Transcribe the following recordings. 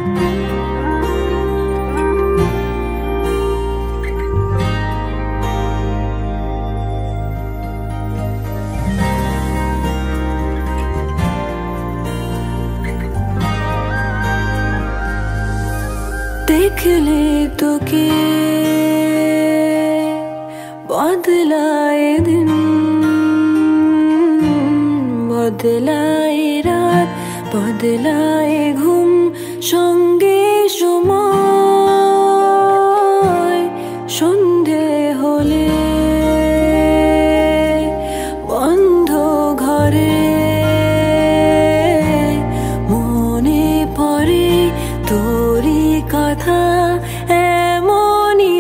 देखले तो के बदलाए दिन, बदलाए रात, बदलाए घुम संगे समय সন্ধে হলে বন্ধ ঘরে মনে পড়ে তোরি কথা এমনই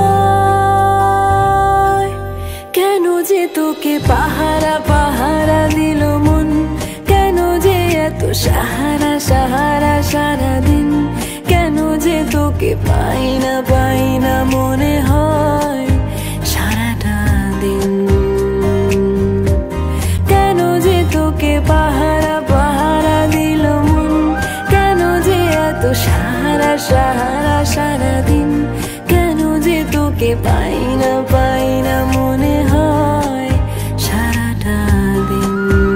হয়। কেন যে তোকে পাহারা পাহারা দিল মন, কেন যে এত সাহারা সাহারা সারাদিন, কেন যে তোকে পাই না মনে হয় সারাটা দিন। কেন যে তোকে পাহারা পাহারা দিল মন, কেন যে এত সাহারা সাহারা সারাদিন, কেন যে তোকে পাই না মনে হয় সারাটা দিন।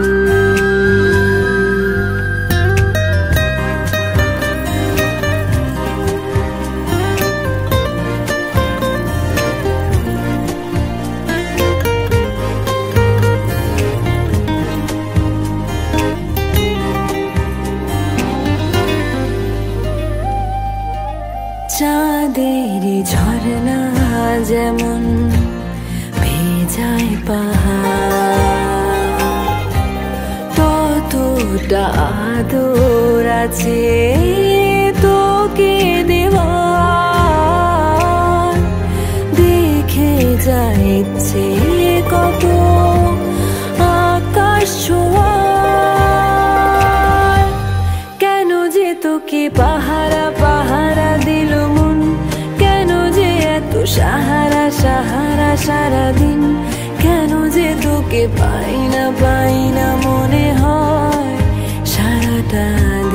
চাঁদের ঝরনা যেমন ভেজায় পাহাড়, ততটা আদর আছে তোকে দেওয়ার। দেখে যাচ্ছে কত আকাশ ছোঁয়ার, কেন যে তোকে পাহারা পাহারা দিল মন, কেন যে এত সাহারা সাহারা সারাদিন, কেন যে তোকে পাই না মনে হয় সারাটা